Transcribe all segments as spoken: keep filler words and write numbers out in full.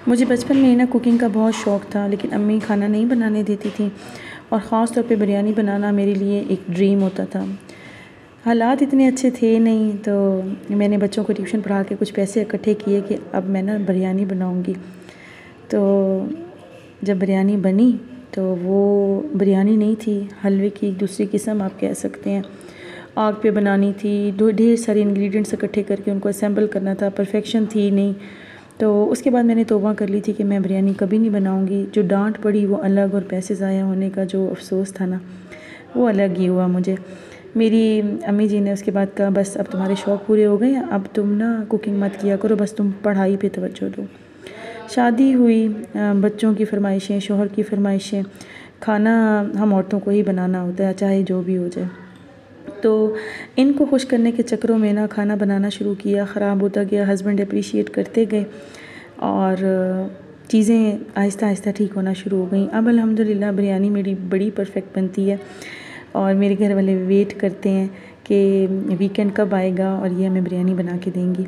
मुझे बचपन में ना कुकिंग का बहुत शौक़ था, लेकिन अम्मी खाना नहीं बनाने देती थी और ख़ास तौर पे बिरयानी बनाना मेरे लिए एक ड्रीम होता था। हालात इतने अच्छे थे नहीं, तो मैंने बच्चों को ट्यूशन पढ़ा के कुछ पैसे इकट्ठे किए कि अब मैं ना बिरयानी बनाऊंगी। तो जब बिरयानी बनी तो वो बिरयानी नहीं थी, हलवे की एक दूसरी किस्म आप कह सकते हैं। आग पे बनानी थी, दो ढेर सारे इंग्रेडिएंट्स इकट्ठे करके उनको असेंबल करना था, परफेक्शन थी नहीं। तो उसके बाद मैंने तौबा कर ली थी कि मैं बिरयानी कभी नहीं बनाऊंगी। जो डांट पड़ी वो अलग, और पैसे ज़ाया होने का जो अफसोस था ना, वो अलग ही हुआ मुझे। मेरी अम्मी जी ने उसके बाद कहा, बस अब तुम्हारे शौक़ पूरे हो गए हैं, अब तुम ना कुकिंग मत किया करो, बस तुम पढ़ाई पे तवज्जो दो। शादी हुई, बच्चों की फ़रमाइशें, शौहर की फ़रमाइशें, खाना हम औरतों को ही बनाना होता है, चाहे जो भी हो जाए। तो इनको खुश करने के चक्करों में ना खाना बनाना शुरू किया, ख़राब होता गया। हस्बैंड अप्रिशिएट करते गए और चीज़ें आहिस्ता आहिस्ता ठीक होना शुरू हो गई। अब अल्हम्दुलिल्लाह बिरयानी मेरी बड़ी परफेक्ट बनती है और मेरे घर वाले वेट करते हैं कि वीकेंड कब आएगा और ये हमें बिरयानी बना के देंगी।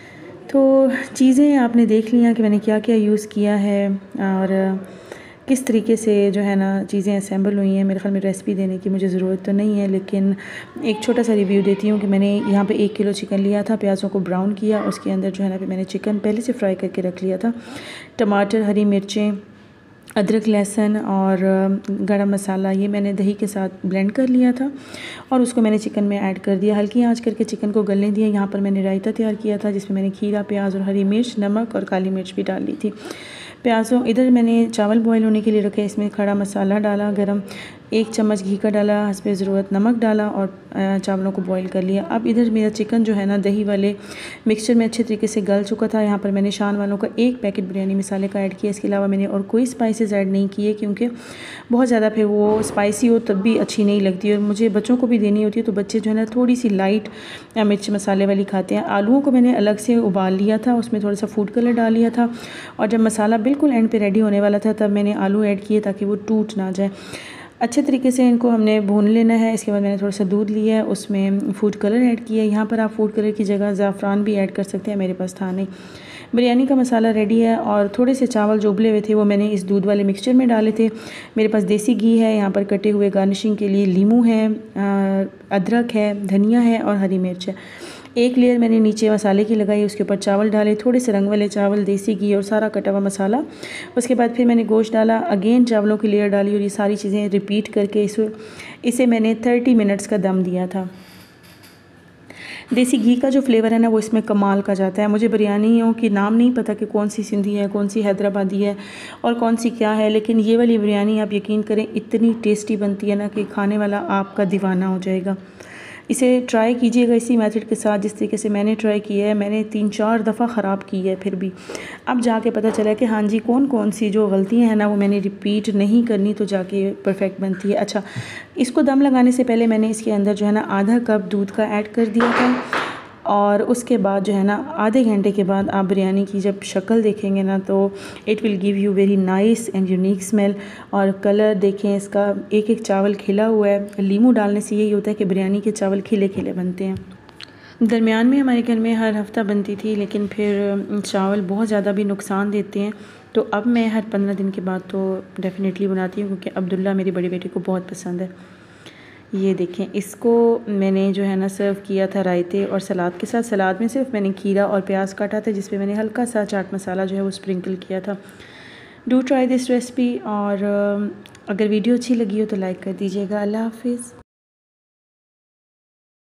तो चीज़ें आपने देख लिया कि मैंने क्या क्या यूज़ किया है और किस तरीके से जो है ना चीज़ें असेंबल हुई हैं। मेरे ख़्याल में रेसिपी देने की मुझे ज़रूरत तो नहीं है, लेकिन एक छोटा सा रिव्यू देती हूँ कि मैंने यहाँ पे एक किलो चिकन लिया था, प्याज़ों को ब्राउन किया, उसके अंदर जो है ना फिर मैंने चिकन पहले से फ्राई करके रख लिया था। टमाटर, हरी मिर्चें, अदरक, लहसुन और गरम मसाला ये मैंने दही के साथ ब्लेंड कर लिया था और उसको मैंने चिकन में ऐड कर दिया। हल्की आंच करके चिकन को गलने दिया। यहाँ पर मैंने रायता तैयार किया था, जिसमें मैंने खीरा, प्याज और हरी मिर्च, नमक और काली मिर्च भी डाल ली थी। प्याज़ों इधर मैंने चावल बॉईल होने के लिए रखे, इसमें खड़ा मसाला डाला गरम, एक चम्मच घी का डाला, हस्बे ज़रूरत नमक डाला और चावलों को बॉईल कर लिया। अब इधर मेरा चिकन जो है ना दही वाले मिक्सचर में अच्छे तरीके से गल चुका था। यहाँ पर मैंने शान वालों का एक पैकेट बिरयानी मसाले का ऐड किया। इसके अलावा मैंने और कोई स्पाइसेस ऐड नहीं किए, क्योंकि बहुत ज़्यादा फिर वो स्पाइसी हो तब भी अच्छी नहीं लगती और मुझे बच्चों को भी देनी होती है, तो बच्चे जो है ना थोड़ी सी लाइट मिर्च मसाले वाली खाते हैं। आलूओं को मैंने अलग से उबाल लिया था, उसमें थोड़ा सा फूड कलर डाल लिया था और जब मसाला बिल्कुल एंड पे रेडी होने वाला था तब मैंने आलू ऐड किए ताकि वो टूट ना जाए। अच्छे तरीके से इनको हमने भून लेना है। इसके बाद मैंने थोड़ा सा दूध लिया है, उसमें फूड कलर ऐड किया। यहाँ पर आप फूड कलर की जगह ज़ाफ़रान भी ऐड कर सकते हैं, मेरे पास था नहीं। बिरयानी का मसाला रेडी है और थोड़े से चावल जो उबले हुए थे वो मैंने इस दूध वाले मिक्सचर में डाले थे। मेरे पास देसी घी है, यहाँ पर कटे हुए गार्निशिंग के लिए लीमू है, अदरक है, धनिया है और हरी मिर्च है। एक लेयर मैंने नीचे मसाले की लगाई, उसके ऊपर चावल डाले, थोड़े से रंग वाले चावल, देसी घी और सारा कटा हुआ मसाला। उसके बाद फिर मैंने गोश्त डाला, अगेन चावलों की लेयर डाली और ये सारी चीज़ें रिपीट करके इस इसे मैंने तीस मिनट्स का दम दिया था। देसी घी का जो फ्लेवर है ना वो इसमें कमाल का जाता है। मुझे बिरयानियों की नाम नहीं पता कि कौन सी सिंधी है, कौन सी हैदराबादी है और कौन सी क्या है, लेकिन ये वाली बिरयानी आप यकीन करें इतनी टेस्टी बनती है ना कि खाने वाला आपका दीवाना हो जाएगा। इसे ट्राई कीजिएगा इसी मेथड के साथ जिस तरीके से मैंने ट्राई किया है। मैंने तीन चार दफ़ा ख़राब की है, फिर भी अब जाके पता चला कि हाँ जी कौन कौन सी जो गलतियां हैं ना वो मैंने रिपीट नहीं करनी, तो जाके परफेक्ट बनती है। अच्छा, इसको दम लगाने से पहले मैंने इसके अंदर जो है ना आधा कप दूध का ऐड कर दिया था और उसके बाद जो है ना आधे घंटे के बाद आप बिरयानी की जब शक्ल देखेंगे ना तो it will give you very nice and unique smell. और कलर देखें इसका, एक एक चावल खिला हुआ है। लीमू डालने से यही होता है कि बिरयानी के चावल खिले खिले बनते हैं। दरमियान में हमारे घर में हर हफ्ता बनती थी, लेकिन फिर चावल बहुत ज़्यादा भी नुकसान देते हैं, तो अब मैं हर पंद्रह दिन के बाद तो डेफ़िनेटली बनाती हूँ, क्योंकि अब्दुल्ला मेरी बड़ी बेटी को बहुत पसंद है। ये देखें, इसको मैंने जो है ना सर्व किया था रायते और सलाद के साथ। सलाद में सिर्फ मैंने खीरा और प्याज काटा था, जिस पे मैंने हल्का सा चाट मसाला जो है वो स्प्रिंकल किया था। डू ट्राई दिस रेसिपी और अगर वीडियो अच्छी लगी हो तो लाइक कर दीजिएगा। अल्लाह हाफिज़।